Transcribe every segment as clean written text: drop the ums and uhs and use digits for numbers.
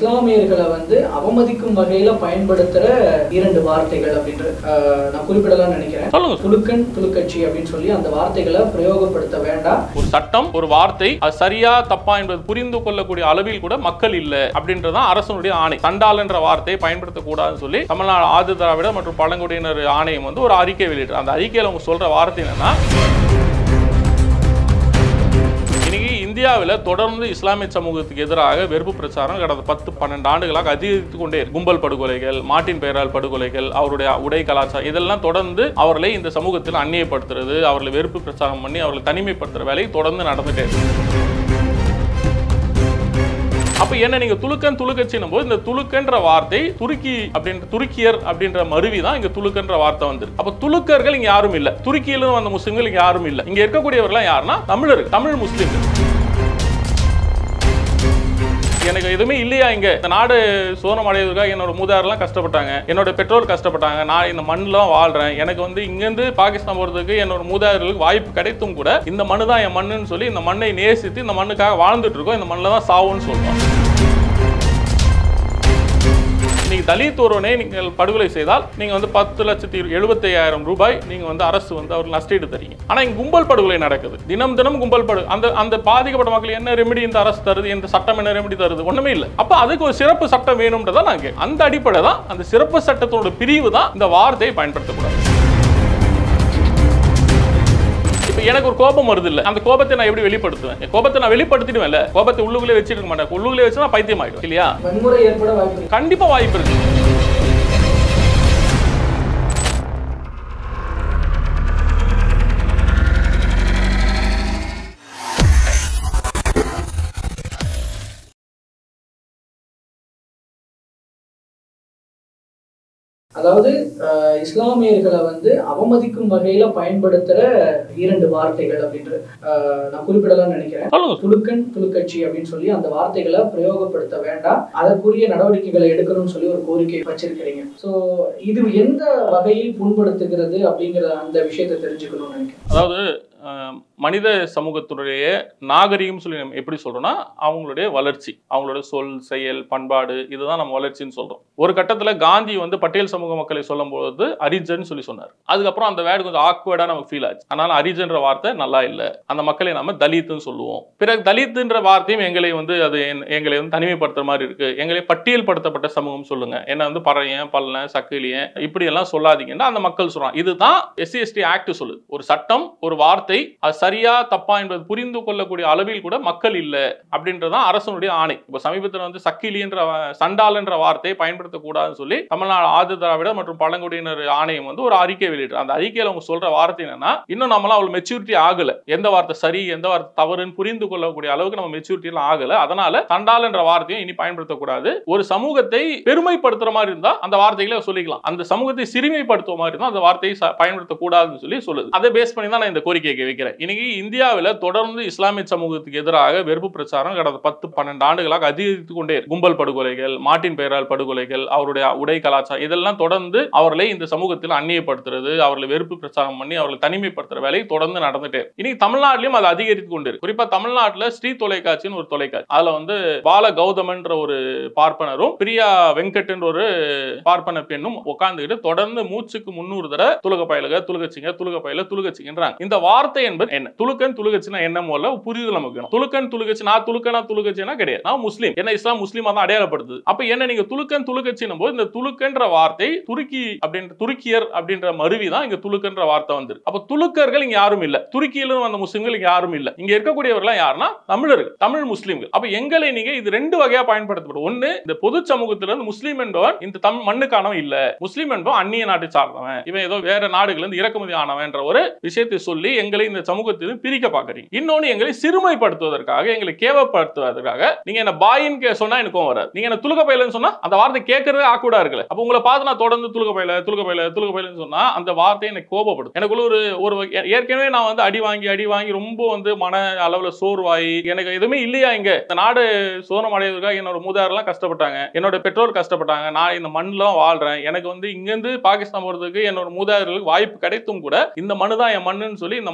இஸ்லாமியர்களை வந்து அவமதிக்கும் வகையில பயன்படுத்துற இரண்டு வார்த்தைகள் அப்படின்ற நான் குறிப்பிடலாம் நினைக்கிறேன். துலுக்கன் துலுக்கட்சி அப்படின்னு சொல்லி அந்த வார்த்தைகளை பிரயோகப்படுத்த வேண்டாம். ஒரு சட்டம் ஒரு வார்த்தை அது சரியா தப்பா என்பது புரிந்து கொள்ளக்கூடிய அளவில் கூட மக்கள் இல்ல அப்படின்றதான் அரசனுடைய ஆணை. சண்டால் என்ற வார்த்தையை பயன்படுத்தக்கூடாதுன்னு சொல்லி தமிழ்நாடு ஆதி திராவிட மற்றும் பழங்குடியினர் ஆணையம் வந்து ஒரு அறிக்கை வெளியிட்டு அந்த அறிக்கையில அவங்க சொல்ற வார்த்தை என்னன்னா, இந்தியாவில் தொடர்ந்து இஸ்லாமிய சமூகத்துக்கு எதிராக வெறுப்பு பிரச்சாரம் கடந்த 10-12 ஆண்டுகளாக அதிகரித்து கொண்டே கும்பல் படுகொலைகள், மாட்டின் பெயரால் படுகொலைகள், அவருடைய உடை கலாச்சாரம் இதெல்லாம் தொடர்ந்து அவர்களை இந்த சமூகத்தில் அந்நியப்படுத்துறது, அவர்களை வெறுப்பு பிரச்சாரம் பண்ணி அவர்களை தனிமைப்படுத்துற வேலை தொடர்ந்து நடந்துட்டே இருக்கு. அப்ப என்ன நீங்க துலுக்கன் துலுக்கச்சின்னும் போது இந்த துலுக்கன்ற வார்த்தை துருக்கியர் அப்படின்ற மருவி தான் இங்க துலுக்கன்ற வார்த்தை வந்து. அப்ப துலுக்கர்கள் இங்க யாரும் இல்ல, துருக்கியிலும் வந்த முஸ்லிம்கள் இங்க யாரும் இல்ல. இங்க இருக்கக்கூடியவர்கள் யாருன்னா தமிழர்கள், தமிழ் முஸ்லிம்கள். எனக்கு எதுவுமே இல்லையா இங்க இந்த நாடு சுதந்திரம் அடைவதற்காக என்னோட மூதாரெல்லாம் கஷ்டப்பட்டாங்க, என்னோட பெற்றோர் கஷ்டப்பட்டாங்க, நான் இந்த மண்ணில் வாழ்றேன், எனக்கு வந்து இங்கிருந்து பாகிஸ்தான் போறதுக்கு என்னோட மூதாதையர்களுக்கு வாய்ப்பு கிடைத்தும் கூட இந்த மண்ணு தான் என் மண்ணுன்னு சொல்லி இந்த மண்ணை நேசித்து இந்த மண்ணுக்காக வாழ்ந்துட்டு இருக்கோம், இந்த மண்ணில் தான் சாவுன்னு சொல்றோம். நீங்க தலித் ஒருவனை நீங்கள் படுகொலை செய்தால் நீங்க வந்து 10,75,000 ரூபாய் நீங்க வந்து அரசு வந்து அவர்கள் நஷ்டீடு தரீங்க. ஆனா இங்க கும்பல் படுகொலை நடக்குது, தினம் தினம் கும்பல் அந்த பாதிக்கப்பட்ட மக்கள் என்ன ரெமெடி இந்த அரசு தருது, இந்த சட்டம் என்ன ரெமெடி தருது, ஒண்ணுமே இல்லை. அப்ப அதுக்கு ஒரு சிறப்பு சட்டம் வேணும்ன்றதான் நாங்க அந்த அடிப்படை தான் அந்த சிறப்பு சட்டத்தோட பிரிவு தான் இந்த வார்த்தையை பயன்படுத்தக்கூடாது. எனக்கு ஒரு கோபம் வருது இல்ல, அந்த கோபத்தை நான் எப்படி வெளிப்படுத்துவேன்? கோபத்தை நான் வெளிப்படுத்திடுவேன்ல, கோபத்தை உள்ளுக்குள்ளே வச்சிருக்க மாட்டேன், உள்ளுக்குள்ளே வச்சு நான் பைத்தியம் ஆயிடும் இல்லையா? வன்முறை ஏற்பட வாய்ப்பு கண்டிப்பா வாய்ப்பு இருக்கு. அதாவது இஸ்லாமியர்களை வந்து அவமதிக்கும் வகையில பயன்படுத்துற இரண்டு வார்த்தைகள் அப்படின்ற நான் குறிப்பிடலாம் நினைக்கிறேன். துலுக்கன் துலுக்கட்சி அப்படின்னு சொல்லி அந்த வார்த்தைகளை பிரயோகப்படுத்த வேண்டாம், அதற்குரிய நடவடிக்கைகளை எடுக்கணும்னு சொல்லி ஒரு கோரிக்கை வச்சிருக்கிறீங்க. ஸோ இது எந்த வகையில் புண்படுத்துகிறது அப்படிங்கிற அந்த விஷயத்தை தெரிஞ்சுக்கணும்னு நினைக்கிறேன். அதாவது மனித சமூகத்துடைய நாகரிகம் சொல்லி நம்ம எப்படி சொல்றோம்னா அவங்களுடைய வளர்ச்சி, அவங்களோட சொல் செயல் பண்பாடு இதுதான் நம்ம வளர்ச்சின்னு சொல்றோம். ஒரு கட்டத்துல காந்தி வந்து பட்டியல் சமூக மக்களை சொல்லும் போது அரிஜன் சொல்லி சொன்னார். அதுக்கப்புறம் அந்த வேர்டு கொஞ்சம் ஆக்வர்டா நமக்கு ஃபீல் ஆச்சு. அதனால அரிஜன்ற வார்த்தை நல்லா இல்லை, அந்த மக்களை நம்ம தலித்துன்னு சொல்லுவோம். பிறகு தலித்துன்ற வார்த்தையும் எங்களை வந்து அது எங்களை வந்து தனிமைப்படுத்துற மாதிரி இருக்கு, எங்களை பட்டியல் படுத்தப்பட்ட சமூகம் சொல்லுங்க, என்ன வந்து பறையன் பல்லன் சக்கிலியன் இப்படி எல்லாம் சொல்லாதீங்கன்னா அந்த மக்கள் சொல்றாங்க. இதுதான் SC/ST ஆக்ட் சொல்லுது. ஒரு சட்டம் ஒரு வார்த்தை அது சரியா தப்பா என்பது புரிந்து கொள்ளக்கூடிய அளவில் கூட மக்கள் இல்ல அப்படின்றதான் அரசனுடைய ஆணை. இப்ப சமீபத்தில் வந்து சக்கிலி என்ற சண்டால் என்ற வார்த்தையை பயன்படுத்தக்கூடாதுன்னு சொல்லி தமிழ்நாடு ஆதி திராவிட மற்றும் பழங்குடியினர் ஆணையம் வந்து ஒரு அறிக்கை வெளியிட்டு அந்த அறிக்கையில அவங்க சொல்ற வார்த்தை என்னன்னா, இன்னும் நம்மளாம் அவ்வளவு மெச்சூரிட்டி ஆகல, எந்த வார்த்தை சரி எந்த வார்த்தை தவறுன்னு புரிந்து கொள்ளக்கூடிய அளவுக்கு நம்ம மெச்சூரிட்டி எல்லாம் ஆகல, அதனால சண்டால் என்ற வார்த்தையும் இனி பயன்படுத்தக்கூடாது. ஒரு சமூகத்தை பெருமைப்படுத்துற மாதிரி இருந்தா அந்த வார்த்தைகளை சொல்லிக்கலாம், அந்த சமூகத்தை சிறுமைப்படுத்துற மாதிரி இருந்தா அந்த வார்த்தையை பயன்படுத்தக்கூடாதுன்னு சொல்லி சொல்லுது. அதை பேஸ் பண்ணி தான் நான் இந்த கோரிக்கையை வைக்கிறேன். இன்னைக்கு இந்தியாவில் தொடர்ந்து இஸ்லாமிய சமூகத்துக்கு எதிராக வெறுப்பு பிரச்சாரம் கடந்த 10-12 ஆண்டுகளாக அதிகரித்து கொண்டே கும்பல் படுகொலைகள், மாட்டின் பெயரால் படுகொலைகள், அவருடைய உடை கலாச்சாரம் இதெல்லாம் தொடர்ந்து அவர்களை இந்த சமூகத்தில் அந்நியப்படுத்துறது, அவர்களை வெறுப்பு பிரச்சாரம் பண்ணி அவர்களை தனிமைப்படுத்துற வேலை தொடர்ந்து நடந்துட்டே. இன்னைக்கு தமிழ்நாட்டிலும் அது அதிகரித்து கொண்டு குறிப்பா தமிழ்நாட்டில் ஸ்ரீ தொலைக்காட்சின்னு ஒரு தொலைக்காட்சி, அதுல வந்து பால கௌதமன்ற ஒரு பார்ப்பனரும் பிரியா வெங்கட் ஒரு பார்ப்பன பெண்ணும் உட்கார்ந்துகிட்டு தொடர்ந்து மூச்சுக்கு 300 தடவை துலுக பயலுக துலுகச்சிங்க துலுக பயல துலுகச்சிங்கன்றாங்க. இந்த வார்த்தை என்பது என்ன? துலுக்கன் துலுகச்சினா என்ன போல புரியுது நமக்கு. துலுக்கன் துலுகச்சி நான் துலுக்கனா துலுகச்சினா கிடையாது, நான் முஸ்லீம், என்ன இஸ்லாம் முஸ்லீமா தான் அடையாளப்படுத்துது. அப்ப என்ன நீங்க துலுக்கன் துலுகச்சின்னும் போது இந்த துலுக்கன்ற வார்த்தை துருக்கியர் அப்படின்ற மருவி தான் இங்க துலுக்கன்ற வார்த்தை வந்து. அப்ப துலுக்கர்கள் இங்க யாரும் இல்ல, துருக்கியிலும் வந்த முஸ்லிம்கள் இங்க யாரும் இல்ல. இங்க இருக்கக்கூடியவர்கள் யாருன்னா தமிழர்கள், தமிழ் முஸ்லிம்கள். அப்ப எங்களை நீங்க இது ரெண்டு வகையா பயன்படுத்தப்படும். ஒண்ணு இந்த பொது சமூகத்திலிருந்து முஸ்லீம் என்பவன் இந்த மண்ணுக்கானவன் இல்ல, முஸ்லீம் என்பவன் அந்நிய நாட்டை சார்ந்தவன், இவன் ஏதோ வேற நாடுகள் இருந்து இறக்குமதி ஆனவன் என்ற ஒரு விஷயத்தை சொல்லி எங்களை இந்த சமூகத்தில் பிரிக்க பாக்குறீங்க. இன்னொன்னு எங்களை சிறுமைப்படுத்துவதற்காக எங்களை கேவப்படுத்துவதற்காக நீங்க என்ன பாயின்னு சொன்னா எனக்கும் வராது, நீங்க என்ன துலுக பயிலன்னு சொன்னா அந்த வார்த்தை கேட்கறதே ஆக்கூடா இருக்கல. அப்ப உங்களை பார்த்து நான் தொடர்ந்து துலுக பயிலன்னு சொன்னா அந்த வார்த்தை எனக்கு கோபப்படும். எனக்குள்ள ஒரு ஏற்கனவே நான் வந்து அடி வாங்கி ரொம்ப வந்து மன அளவுல சோர்வாயி எனக்கு எதுவுமே இல்லையா இங்க இந்த நாடு சுதந்திரம் அடைவதற்காக என்னோட மூதாரெல்லாம் கஷ்டப்பட்டாங்க, என்னோட பெற்றோர் கஷ்டப்பட்டாங்க, நான் இந்த மண்ணில் வாழ்றேன், எனக்கு வந்து இங்கிருந்து பாகிஸ்தான் போறதுக்கு என்னோட மூதாதையர்களுக்கு வாய்ப்பு கிடைத்தும் கூட இந்த மண்ணு தான் என் மண்ணுன்னு சொல்லி இந்த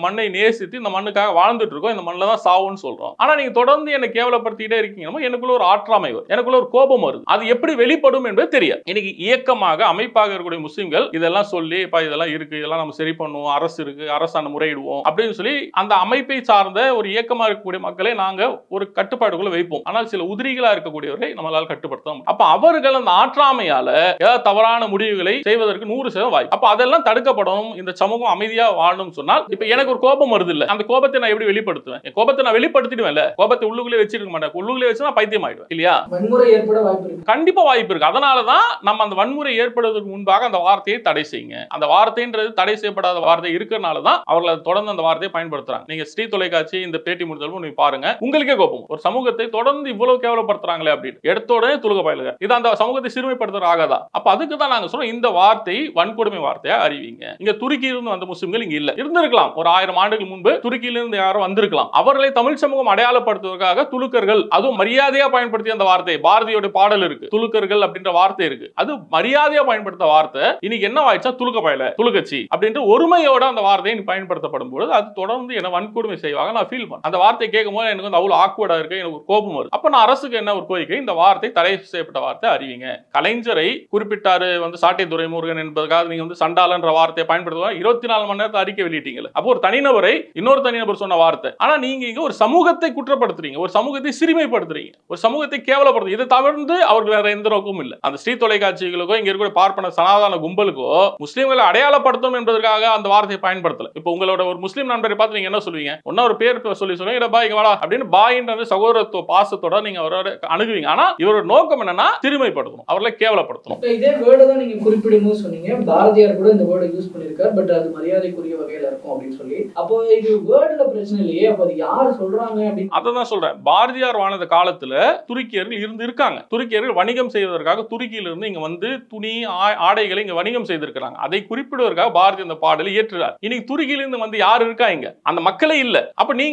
மண்ணை நேசித்து இந்த மண்ணுக்காக வாழ்ந்துட்டு இருக்கோம், இந்த மண்ணில் தான் சாவுன்னு சொல்றோம். ஆனா நீங்க தொடர்ந்து என்னை கேவலப்படுத்திட்டே இருக்கீங்க, எனக்குள்ள ஒரு ஆற்றாமை வரும், எனக்குள்ள ஒரு கோபம் வருது. அது எப்படி வெளிப்படும் என்பது தெரியாது. இன்னைக்கு இயக்கமாக அமைப்பாக இருக்கக்கூடிய முஸ்லிம்கள் இதெல்லாம் சொல்லி இதெல்லாம் இருக்கு, இதெல்லாம் நம்ம சரி பண்ணுவோம், அரசு இருக்கு, அரசாணை முறையிடுவோம் அப்படின்னு சொல்லி அந்த அமைப்பை சார்ந்த ஒரு இயக்கமா இருக்கக்கூடிய மக்களை நாங்க ஒரு கட்டுப்பாடுக்குள்ள வைப்போம். ஆனால் சில உதிரிகளா இருக்கக்கூடியவரை நம்மளால் கட்டுப்படுத்த முடியும். அப்ப அவர்கள் அந்த ஆற்றாமையால ஏதாவது தவறான முடிவுகளை செய்வதற்கு 100% வாய்ப்பு. அப்ப அதெல்லாம் தடுக்கப்படணும், இந்த சமூகம் அமைதியா வாழணும் சொன்னால், இப்ப எனக்கு ஒரு கோபம் வருது இல்ல, அந்த கோபத்தை நான் எப்படி வெளிப்படுத்துவேன்? கோபத்தை நான் வெளிப்படுத்திடுவேன்ல, கோபத்தை உள்ளுக்குள்ளே வச்சிருக்க மாட்டேன், உள்ளுக்குள்ளே வச்சு நான் பைத்தியம் ஆயிடுவேன் இல்லையா? வன்முறை ஏற்பட வாய்ப்பு இருக்கு, கண்டிப்பா வாய்ப்பு இருக்கு. அதனாலதான் நம்ம அந்த வன்முறை ஏற்படுவதற்கு முன்பாக அந்த வார்த்தையை தடை செய்யுங்க. அந்த வார்த்தைன்றது தடை செய்யப்படாத வார்த்தை இருக்கிறனால தான் அவர்கள் தொடர்ந்து அந்த வார்த்தையை பயன்படுத்துறாங்க. நீங்க ஸ்ரீ தொலைக்காட்சி இந்த பேட்டி முடிஞ்சதும் நீங்க பாருங்க, உங்களுக்கே கோபம். ஒரு சமூகத்தை தொடர்ந்து இவ்வளவு கேவலப்படுத்துறாங்களே அப்படின்னு எடுத்த உடனே துலுக பயிலுங்க, இது அந்த சமூகத்தை சிறுமைப்படுத்துற ஆகாதா? அப்ப அதுக்கு தான் நாங்க சொல்றோம், இந்த வார்த்தை வன்கொடுமை வார்த்தையா அறிவிங்க. இங்க துருக்கியிலிருந்து வந்த முஸ்லிம்கள் இங்க இல்ல, இருந்திருக்கலாம் ஒரு 1000 ஆண்டுகள் முன்பு துருக்கியிலிருந்து யாரும் வந்திருக்கலாம். அவர்களை தமிழ் சமூகம் அடையாளப்படுத்துவதற்காக துலுக்கர்கள், அதுவும் மரியாதையா பயன்படுத்திய அந்த வார்த்தை, பாரதியோட பாடல் இருக்கு, துலுக்கர்கள் அப்படின்ற வார்த்தை இருக்கு, அது மரியாதையா பயன்படுத்த வார்த்தை இன்னைக்கு என்ன ஆயிடுச்சா, துலுக்க பயல, துலுக்கச்சி அப்படின்ற ஒருமையோட அந்த வார்த்தையை பயன்படுத்தப்படும் போது அது தொடர்ந்து என்ன வன்கொடுமை செய்வாங்க. நான் ஃபீல் பண்ணேன். அந்த வார்த்தையை கேட்கும்போது எனக்கு வந்து அவ்வளவு ஆக்வர்டா இருக்கு, எனக்கு கோபம் வருது. அப்ப நான் அரசுக்கு என்ன ஒரு கோரிக்கை, இந்த வார்த்தை தடை செய்யப்பட்ட வார்த்தை அறிவிங்க. கலைஞரை குறிப்பிட்டாரு வந்து சாட்டை துரைமுருகன் என்பதற்காக நீங்க வந்து சண்டாளன்ற வார்த்தையை பயன்படுத்துவா 24 மணி நேரத்தை அறிக்கை வெளியிட்டீங்க. அப்போ ஒரு தனிநபரை இன்னொரு தனிநபர் சொன்ன வார்த்தை. ஆனா நீங்க இங்க ஒரு சமூகத்தை குற்றப்படுத்துறீங்க, ஒரு சமூகத்தை சிறுமைப்படுத்துறீங்க, ஒரு சமூகத்தை கேவலப்படுத்துறீங்க. இதை தவிர்த்து அவருக்கு வேற எந்த நோக்கமும் இல்லை. அந்த ஸ்ரீ தொலைக்காட்சிகளுக்கோ இங்க இருக்கிற பார்ப்பன சனாதன கும்பலுக்கோ முஸ்லிம்களை அடையாளப்படுத்தணும் என்பதற்காக அந்த வார்த்தையை பயன்படுத்தல. இப்போ உங்களோட ஒரு முஸ்லிம் நண்பரை பார்த்து நீங்க என்ன சொல்லுவீங்க? ஒன்னா ஒரு பேர் சொல்லி சொல்லுவீங்க, பாய் இங்க வாடா அப்படின்னு பாயின்ற சகோதரத்துவ பாசத்தோட நீங்க அவரோட அணுகுவீங்க. ஆனா இவரோட நோக்கம் என்னன்னா சிறுமைப்படுத்தணும், அவர்களை கேவலப்படுத்தணும். இதே வேர்டு தான் நீங்க குறிப்பிடும்போது சொன்னீங்க, பாரதியார் கூட இந்த வேர்டை யூஸ் பண்ணிருக்காரு, பட் அது மரியாதைக்குரிய வகையில இருக்கும் அப்படின்னு சொல்லி. அப்போ இது வேர்டுல பிரச்சனை இல்லையே, அப்போ அது யார் சொல்றாங்க அப்படின்னு அதான் சொல்றேன். பாரதியார் வாழ்ந்த காலத்துல துருக்கியர்கள் இருக்காங்க. துருக்கியர்கள் வணிகம் செய்வதற்காக துருக்கியிலிருந்து இங்க வந்து துணி ஆடைகளை இங்க வணிகம் செய்திருக்கிறாங்க. அதை குறிப்பிடுவதற்காக பாரதி அந்த பாடலை இயற்றுறார். இன்னைக்கு துருக்கியிலிருந்து வந்து யார் இருக்கா இங்க? அந்த மக்களே இல்ல. அப்ப நீங்க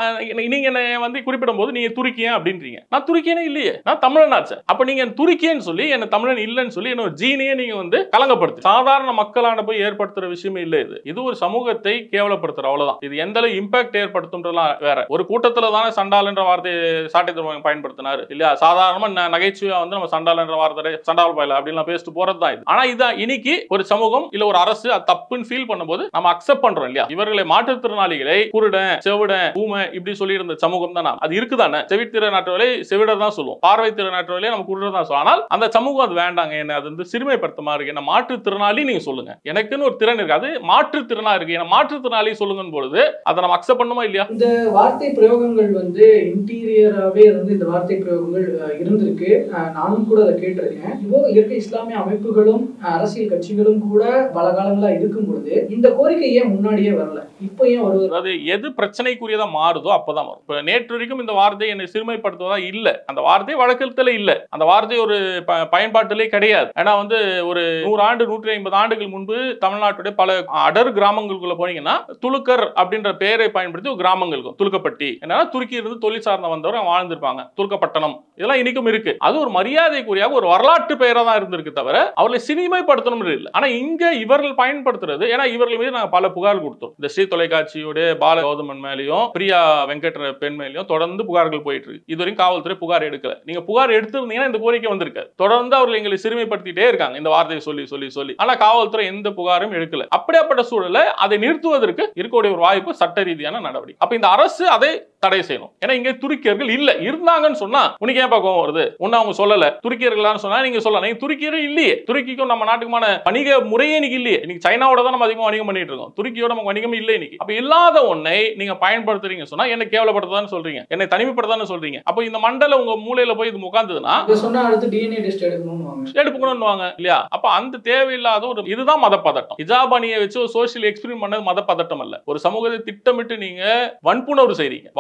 என்ன வந்து குறிப்பிடும் போது நீங்க துருக்கியன் அப்படின்றீங்க. நான் துருக்கியனே இல்லையே, நான் தமிழனாச்சே. அப்ப நீங்க துருக்கியன்னு சொல்லி என்ன தமிழன் இல்லைன்னு சொல்லி என்ன ஜீனையே நீங்க வந்து கலங்கப்படுத்து. சாதாரண மக்களான போய் ஏற்படுத்துற விஷயமே இல்லை. இது ஒரு சமூகத்தை கேவலப்படுத்துற அவ்வளவுதான். இது எந்த அளவு இம்பாக்ட் ஏற்படுத்தும்ன்றலாம் வேற. ஒரு கூட்டத்துல தானே சண்டாளன்ற வார்த்தையை சாட்டை துரைமுருகன் பயன்படுத்தினாரு இல்லையா? சாதாரணமா நகைச்சுவையா வந்து நம்ம சண்டாளன்ற வார்த்தை சண்டால் பாயில அப்படின்லாம் பேசிட்டு போறது தான் இது. ஆனா இதான் இன்னைக்கு ஒரு சமூகம் இல்ல ஒரு அரசு தப்புன்னு ஃபீல் பண்ணும்போது நம்ம அக்செப்ட் பண்றோம் இல்லையா? இவர்களை மாற்றுத்திறனாளிகளை குருடன், செவிடன், ஊமை இப்படி சொல்லி இருந்த சமூகம் தான் அது இருக்குதானே. செவித்திறனாற்றவர்களை செவிடர் தான் சொல்லுவோம், பார்வை திறனாற்றவர்களை நம்ம குருடர் தான் சொல்லுவோம். ஆனால் அந்த சமூகம் அது வேண்டாங்க, என்ன அது வந்து சிறுமைப்படுத்தமா இருக்கு, என்ன மாற்றுத்திறனாளி நீங்க சொல்லுங்க, எனக்குன்னு ஒரு திறன் இருக்கு, அது மாற்றுத்திறனா இருக்கு, என்ன மாற்றுத்திறனாளி சொல்லுங்க பொழுது அதை நம்ம அக்செப்ட் பண்ணுமா இல்லையா? இந்த வார்த்தை பிரயோகங்கள் வந்து இன்டீரியராகவே இருந்து இந்த வார்த்தை பிரயோகங்கள் இருந்திருக்கு. நானும் கூட அதை கேட்டிருக்கேன். இப்போ இயற்கை இஸ்லாமிய அமைப்புகளும் அரசியல் கட்சிகளும் கூட பல காலங்களா இருக்கும் பொழுது இந்த கோரிக்கை ஏன் முன்னாடியே வரல, இப்போ ஏன் வருது? அது எது பிரச்சனைக்குரியதா மாறுதோ அப்பதான் வரும். இப்போ நேற்று வரைக்கும் இந்த வார்த்தை என்னை சிறுமைப்படுத்துவதா இல்ல, அந்த வார்த்தை வழக்கத்துல இல்ல, அந்த வார்த்தை ஒரு பயன்பாட்டிலே கிடையாது. ஏன்னா வந்து ஒரு 100 ஆண்டு 150 ஆண்டுகள் முன்பு தமிழ்நாட்டுடைய பல அடர் கிராமங்களுக்குள்ள போனீங்கன்னா துலுக்கர் அப்படின்ற பெயரை பயன்படுத்தி ஒரு கிராமங்களுக்கும் துலுக்கப்பட்டி என்னன்னா துருக்கி இருந்து தொழில் சார்ந்த வந்தவர் வாழ்ந்திருப்பாங்க, துலுக்கப்பட்டணம் இதெல்லாம் இன்னைக்கும் இருக்கு. அது ஒரு மரியாதைக்குரிய ஒரு வரலாற்று பெயரா தான் இருந்திருக்கு தவிர அவர்களை சினிமைப்படுத்தணும் இல்லை. ஆனா இங்க இவர்கள் பயன்படுத்துறது, ஏன்னா இவர்கள் மீது நாங்கள் பல புகார் கொடுத்தோம். இந்த ஸ்ரீ தொலைக்காட்சியோட பால கௌதமன் மேலேயும் பிரியா வெங்கட பெண் மேலேயும் தொடர்ந்து புகார்கள் போயிட்டு இருக்கு. இதுவரைக்கும் காவல்துறை புகார் எடுக்கல. நீங்க புகார் எடுத்திருந்தீங்கன்னா இந்த கோரிக்கை வந்திருக்காது. தொடர்ந்து அவர்கள் எங்களை சிறுமைப்படுத்திட்டே இருக்காங்க இந்த வார்த்தையை சொல்லி சொல்லி சொல்லி. ஆனா காவல்துறை எந்த புகாரும் எடுக்கல. அப்படியாப்பட்ட சூழலை அதை நிறுத்துவதற்கு இருக்கக்கூடிய ஒரு வாய்ப்பு சட்ட ரீதியான நடவடிக்கை. அப்ப இந்த அரசு அதை தடை செய்யணும். ஏன்னா இங்க துருக்கியர்கள் இல்ல, இருந்தாங்கன்னு சொன்னா உனக்கு ஏன் பக்கம் வருது? ஒன்னு அவங்க சொல்லல, துருக்கியர்கள் சொன்னா நீங்க சொல்லலாம். நீங்க துருக்கியர்கள் இல்லையே, துருக்கிக்கும் நம்ம நாட்டுக்குமான வணிக முறையே இன்னைக்கு இல்லையே. இன்னைக்கு சைனாவோட தான் நம்ம அதிகமாக வணிகம் பண்ணிட்டு இருக்கோம், துருக்கியோட நம்ம வணிகம் இல்லை இன்னைக்கு. அப்ப இல்லாத ஒன்னை நீங்க பயன்படுத்துறீங்க சொன்னா என்ன கேவலப்படுத்தான்னு சொல்றீங்க, என்னை தனிமைப்படுத்தான்னு சொல்றீங்க. அப்ப இந்த மண்டல உங்க மூலையில போய் இது உட்கார்ந்ததுன்னா சொன்னா அடுத்து டிஎன்ஏ டெஸ்ட் எடுக்கணும்னு இல்லையா? அப்ப அந்த தேவையில்லாத ஒரு இதுதான் மத பதட்டம். ஹிஜாப் அணியை வச்சு ஒரு சோசியல் எக்ஸ்பெரிமென்ட் பண்ணது மத பதட்டம் அல்ல. ஒரு சமூகத்தை திட்டமிட்டு நீங்க வன்புணர்வு செய்றீங்க.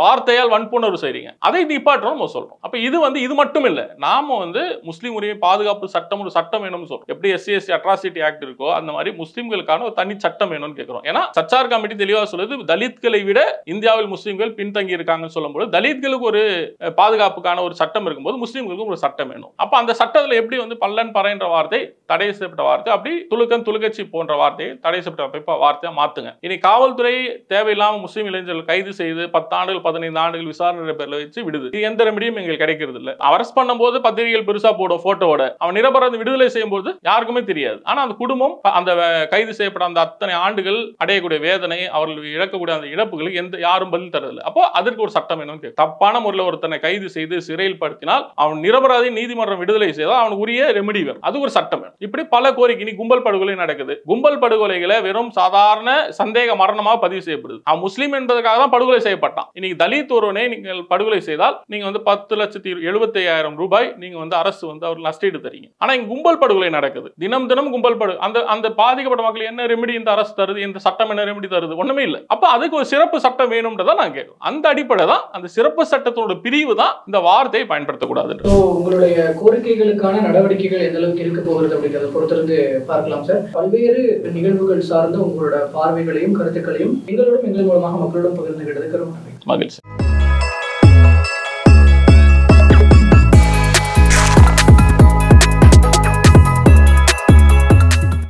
வார்த்தையால் வன்புணர்வு செய்றீங்க, அதை நிப்பாட்டணும் நம்ம சொல்றோம். அப்ப இது மட்டும் இல்ல, நாம முஸ்லீம் உரிமை பாதுகாப்பு சட்டம் ஒரு சட்டம் வேணும்னு சொல்றோம். எப்படி SC/ST அட்ராசிட்டி ஆக்ட் இருக்கோ அந்த மாதிரி முஸ்லீம்களுக்கான ஒரு தனி சட்டம் வேணும்னு கேட்கிறோம். ஏன்னா சச்சார் கமிட்டி தெளிவா சொல்லுது, தலித்களை விட இந்தியாவில் முஸ்லீம்கள் பின்தங்கி இருக்காங்கன்னு சொல்லும்போது தலித்களுக்கு ஒரு பாதுகாப்புக்கான ஒரு சட்டம் இருக்கும்போது முஸ்லீம்களுக்கும் ஒரு சட்டம் வேணும். அப்ப அந்த சட்டத்துல எப்படி பல்லன் பறைன்ற வார்த்தை தடை செய்யப்பட்ட வார்த்தை, அப்படி துலுக்கன் துலுக்கச்சி போன்ற வார்த்தையை தடை செய்யப்பட்ட வார்த்தையா மாத்துங்க. இனி காவல்துறை தேவையில்லாம முஸ்லீம் இளைஞர்கள் கைது செய்து 10 ஆண்டுகள் 15 ஆண்டுகள் விசாரணை பேர்ல வச்சு விடுது. இது எந்த ரெமடியும் எங்களுக்கு கிடைக்கிறது இல்ல. அரெஸ்ட் பண்ணும்போது பத்திரிகைகள் பெருசா போடும் போட்டோட, அவன் நிரபராதி விடுதலை செய்யும் போது யாருக்குமே தெரியாது. ஆனா அந்த குடும்பம் அந்த கைது செய்யப்பட்ட அந்த அத்தனை ஆண்டுகள் அடையக்கூடிய வேதனை, அவர்கள் இழக்கக்கூடிய அந்த இழப்புகளுக்கு யாரும் பதில் தரதில்லை. அப்போ அதற்கு ஒரு சட்டம் வேணும். தப்பான முறையில் ஒருத்தனை கைது செய்து சிறையில் படுத்தினால் அவன் நிரபராதி நீதிமன்றம் விடுதலை செய்தால் அவனுக்கு உரிய ரெமெடி வேணும், அது ஒரு சட்டம் வேணும். இப்படி பல கோரிக்கை. இனி கும்பல் படுகொலை நடக்குது. கும்பல் படுகொலைகளை வெறும் சாதாரண சந்தேக மரணமாக பதிவு செய்யப்படுது. அவன் முஸ்லீம் என்பதற்காக தான் படுகொலை செய்யப்பட்டான். இன்னைக்கு தலித் ஒருவனை நீங்கள் படுகொலை செய்தால் நீங்க 10,75,000 ரூபாய் நீங்க அரசு அவர்கள் நஷ்டீடு தரீங்க. ஆனா இங்க கும்பல் படுகொலை நடக்குது, தினம் தினம் கும்பல் படு அந்த பாதிக்கப்பட்ட மக்கள் என்ன ரெமெடி இந்த அரசு தருது, இந்த சட்டம் என்ன ரெமெடி தருது? ஒண்ணுமே இல்லை. அப்ப அதுக்கு ஒரு சிறப்பு சட்டம் வேணும்ன்றதை நான் கேட்கிறோம். அந்த அடிப்படை தான், அந்த சிறப்பு சட்டத்தோட பிரிவு தான் இந்த வார்த்தையை பயன்படுத்தக்கூடாது. உங்களுடைய கோரிக்கைகளுக்கான நடவடிக்கைகள் எந்த அளவுக்கு இருக்க போகிறது அப்படிங்கிறத பொறுத்திருந்து பார்க்கலாம் சார். பல்வேறு நிகழ்வுகள் சார்ந்த உங்களோட பார்வைகளையும் கருத்துக்களையும் எங்களோடும் எங்கள் மூலமாக மக்களோடும் பகிர்ந்துகிட்டதுக்கு ரொம்ப மகிழ்ச்சி.